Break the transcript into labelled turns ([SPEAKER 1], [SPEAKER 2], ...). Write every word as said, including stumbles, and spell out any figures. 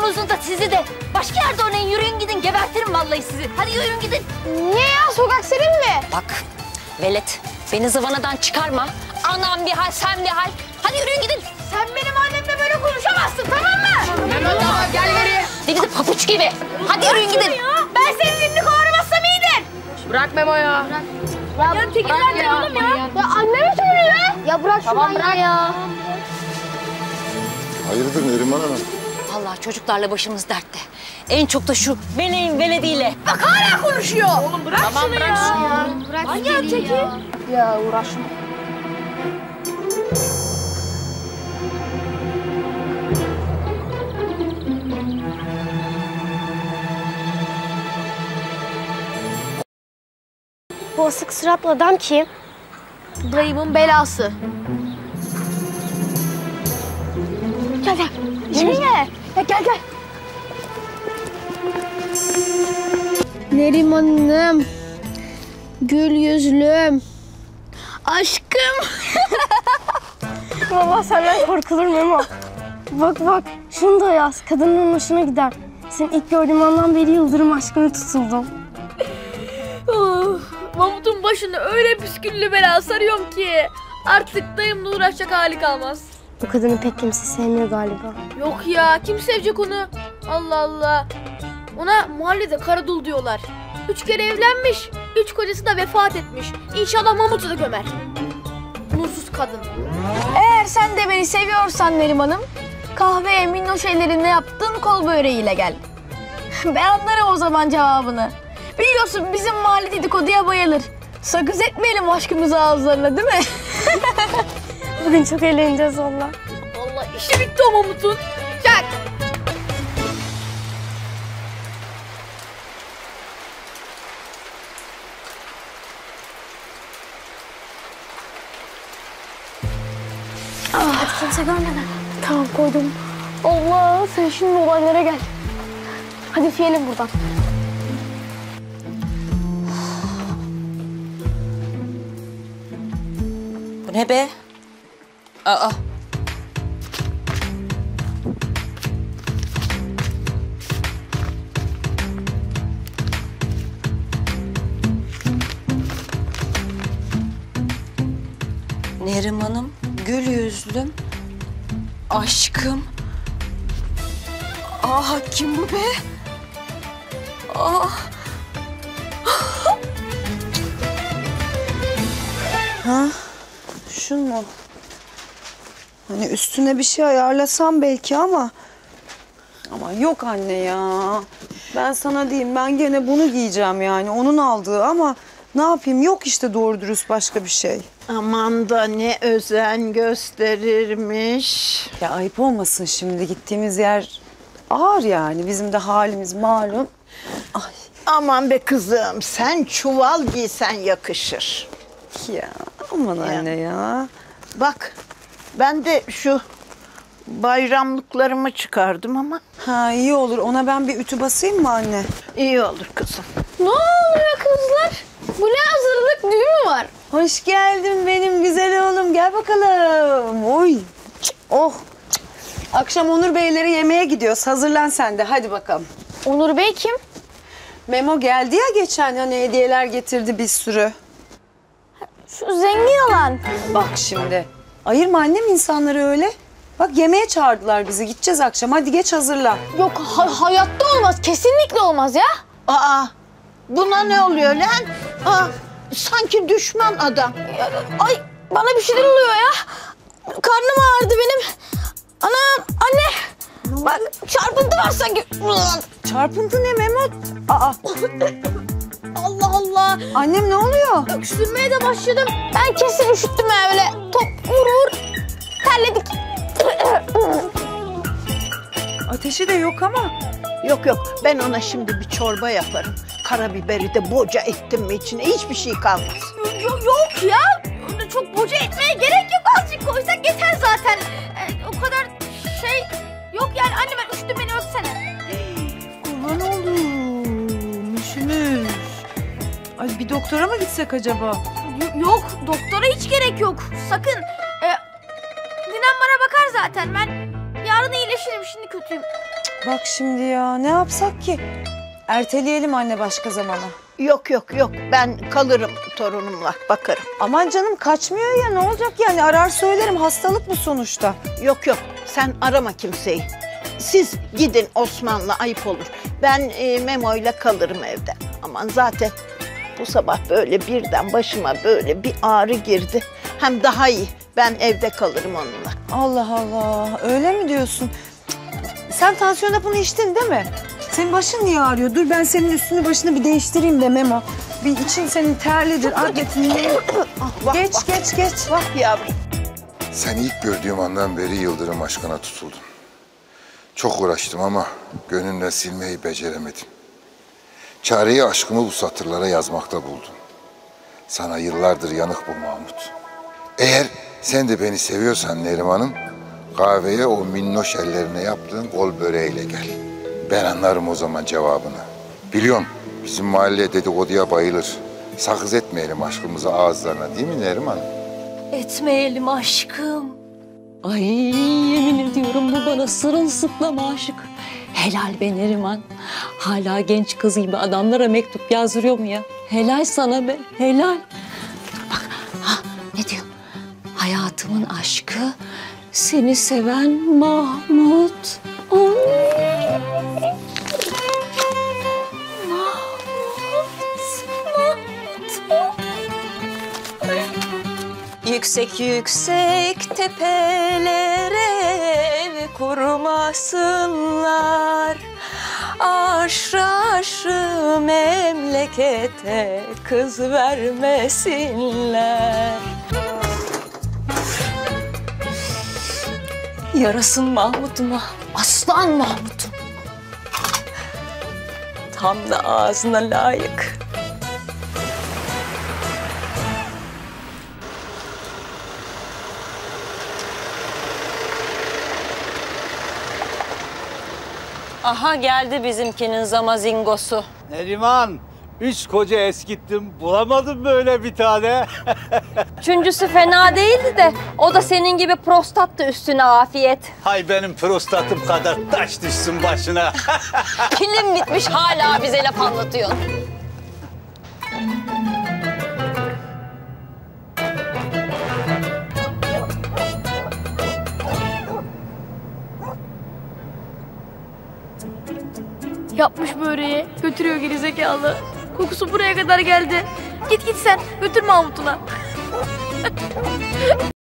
[SPEAKER 1] Oğlunuzu da sizi de. Başka yerde oynayın, yürüyün gidin, gebertirim vallahi sizi. Hadi yürüyün gidin.
[SPEAKER 2] Niye ya, sokak senin mi?
[SPEAKER 1] Bak velet, beni zıvanadan çıkarma. Anam bir hal, sen bir hal. Hadi yürüyün gidin.
[SPEAKER 2] Sen benim annemle böyle konuşamazsın, tamam mı?
[SPEAKER 1] Memo tamam, gel geriye. Deli de papuç gibi. Hadi yürüyün gidin.
[SPEAKER 2] Ya. Ben senin elini kovaramazsam iyidir.
[SPEAKER 3] Bırak Memo ya.
[SPEAKER 2] Bırak. Ya, ya tekinden ya. Ya. Ya anneme söylüyor. Ya bırak
[SPEAKER 1] tamam,
[SPEAKER 2] şunu
[SPEAKER 1] bırak.
[SPEAKER 2] ya.
[SPEAKER 4] Hayırdır Neriman Hanım?
[SPEAKER 1] Vallahi çocuklarla başımız dertte. En çok da şu meleğin velediyle.
[SPEAKER 2] Bak hala konuşuyor.
[SPEAKER 3] Oğlum bırak
[SPEAKER 1] tamam,
[SPEAKER 3] şunu
[SPEAKER 1] bırak
[SPEAKER 3] ya.
[SPEAKER 1] şunu.
[SPEAKER 2] Ya. Bırak
[SPEAKER 3] Manyak teki.
[SPEAKER 2] Ya, ya uğraşma. Bu asık suratlı adam kim? Dayımın belası. Gel gel. Nereye? Ya gel gel. Neriman'ım. Gül yüzlüm. Aşkım. Valla senden korkulur Memo. Bak bak şunu da yaz. Kadının hoşuna gider. Seni ilk gördüğüm andan beri yıldırım aşkına tutuldum.
[SPEAKER 3] Of, Mahmut'un başını öyle püsküllü bela sarıyorum ki artık dayımla uğraşacak hali kalmaz.
[SPEAKER 2] Bu kadını pek kimse sevmiyor galiba.
[SPEAKER 3] Yok ya, kim sevecek onu? Allah Allah. Ona mahallede karadul diyorlar. Üç kere evlenmiş, üç kocası da vefat etmiş. İnşallah Mahmut'u da gömer. Nursuz kadın.
[SPEAKER 5] Eğer sen de beni seviyorsan Neriman'ım, kahveye minnoş ellerinde yaptığın kol böreğiyle gel. Ben anlarım o zaman cevabını. Biliyorsun bizim mahalle dedikoduya bayılır. Sakız etmeyelim aşkımızı ağızlarına, değil mi?
[SPEAKER 2] Bugün çok eğleneceğiz valla.
[SPEAKER 3] Vallahi işi bitti o Mahmut'un. Çak.
[SPEAKER 2] Hadi kimse görmeden. Tamam koydum. Allah sen şimdi olaylara gel. Hadi fiyelim buradan.
[SPEAKER 1] Bu ne be? Aa. Neriman'ım, gül yüzlüm, aşkım. Ah, kim bu be? Ah.
[SPEAKER 6] Ha? Şun mu? Hani üstüne bir şey ayarlasam belki ama... Ama yok anne ya. Ben sana diyeyim, ben gene bunu giyeceğim yani. Onun aldığı ama ne yapayım? Yok işte doğru dürüst başka bir şey.
[SPEAKER 7] Aman da ne özen gösterirmiş.
[SPEAKER 6] Ya ayıp olmasın şimdi, gittiğimiz yer ağır yani. Bizim de halimiz malum. Ay.
[SPEAKER 7] Aman be kızım, sen çuval giysen yakışır.
[SPEAKER 6] Ya aman
[SPEAKER 7] Ya.
[SPEAKER 6] anne ya.
[SPEAKER 7] Bak, ben de şu bayramlıklarımı çıkardım ama
[SPEAKER 6] Ha iyi olur. Ona ben bir ütü basayım mı anne?
[SPEAKER 7] iyi olur kızım.
[SPEAKER 2] Ne oluyor kızlar? Bu ne hazırlık, düğün mü var?
[SPEAKER 6] Hoş geldin benim güzel oğlum. Gel bakalım. Oy. Oh. Akşam Onur Beylere yemeğe gidiyoruz. Hazırlan sen de. Hadi bakalım.
[SPEAKER 2] Onur Bey kim?
[SPEAKER 6] Memo geldi ya geçen, hani hediyeler getirdi bir sürü.
[SPEAKER 2] Şu zengin olan.
[SPEAKER 6] Bak şimdi. Ayırma annem insanları öyle. Bak yemeğe çağırdılar bizi. Gideceğiz akşam. Hadi geç hazırla.
[SPEAKER 2] Yok ha hayatta olmaz, kesinlikle olmaz ya.
[SPEAKER 7] Aa, buna ne oluyor lan? Aa, sanki düşman adam.
[SPEAKER 2] Ay bana bir şeyler oluyor ya. Karnım ağrıdı benim. Ana anne. Bak çarpıntı var sanki.
[SPEAKER 6] Çarpıntı ne Memo? Aa.
[SPEAKER 2] Allah Allah.
[SPEAKER 6] Annem ne oluyor?
[SPEAKER 2] Öksürmeye de başladım. Ben kesin üşüttüm ya öyle. Top vur vur. Terledik.
[SPEAKER 6] Ateşi de yok ama.
[SPEAKER 7] Yok yok, ben ona şimdi bir çorba yaparım. Karabiberi de boca ettim mi içine hiçbir şey kalmaz.
[SPEAKER 2] Yok, yok ya. Çok boca etmeye gerek yok. Azıcık koysak yeter zaten. Ee, o kadar şey yok yani. Anne ben üşüttüm, beni öpsene.
[SPEAKER 6] Kurban oldum. Üşümüş. Ay bir doktora mı gitsek acaba?
[SPEAKER 2] Y- yok doktora hiç gerek yok. Sakın. Ee, Ninem bana bakar zaten. Ben yarın iyileşirim. Şimdi kötüyüm.
[SPEAKER 6] Bak şimdi ya ne yapsak ki? Erteleyelim anne başka zamana.
[SPEAKER 7] Yok yok yok, ben kalırım torunumla, bakarım.
[SPEAKER 6] Aman canım kaçmıyor ya ne olacak yani arar söylerim hastalık bu sonuçta.
[SPEAKER 7] Yok yok, sen arama kimseyi. Siz gidin Osman'la, ayıp olur. Ben e, Memo'yla kalırım evde. Aman zaten bu sabah böyle birden başıma böyle bir ağrı girdi. Hem daha iyi, ben evde kalırım onunla.
[SPEAKER 6] Allah Allah öyle mi diyorsun? Cık, sen tansiyon hapını içtin değil mi? Senin başın niye ağrıyor? Dur ben senin üstünü başını bir değiştireyim de Memo. Bir için senin terlidir, adletin.
[SPEAKER 7] Vah,
[SPEAKER 6] Geç
[SPEAKER 7] vah.
[SPEAKER 6] geç geç.
[SPEAKER 7] Vah yavrum.
[SPEAKER 4] Seni ilk gördüğüm andan beri Yıldırım aşkına tutuldum. Çok uğraştım ama gönlümden silmeyi beceremedim. Çareyi aşkımı bu satırlara yazmakta buldum. Sana yıllardır yanık bu Mahmut. Eğer sen de beni seviyorsan Neriman'ım, kahveye o minnoş ellerine yaptığın kol böreğiyle gel. Ben anlarım o zaman cevabını. Biliyorum bizim mahalle dedikoduya bayılır. Sakız etmeyelim aşkımızı ağızlarına değil mi Neriman?
[SPEAKER 1] Etmeyelim aşkım. Ay yemin ediyorum bu bana sırılsıklam aşık. Helal be Neriman. Hala genç kız gibi adamlara mektup yazdırıyor mu ya? Helal sana be, helal. Bak, ha ne diyor? Hayatımın aşkı, seni seven Mahmut. Ay. Yüksek yüksek tepelere ev kurmasınlar. Aşrı aşrı memlekete kız vermesinler. Yarasın Mahmut'uma, aslan Mahmut'um. Tam da ağzına layık. Aha geldi bizimkinin zamazingosu.
[SPEAKER 8] Neriman, üç koca eskittim. Bulamadım böyle bir tane.
[SPEAKER 1] Üçüncüsü fena değildi de o da senin gibi prostattı üstüne afiyet.
[SPEAKER 8] Hay benim prostatım kadar taş düşsün başına.
[SPEAKER 1] Pilin bitmiş hala bize laf anlatıyorsun.
[SPEAKER 3] Yapmış böreği, götürüyor gerizekalı. Kokusu buraya kadar geldi. Git git sen, götür Mahmut'una.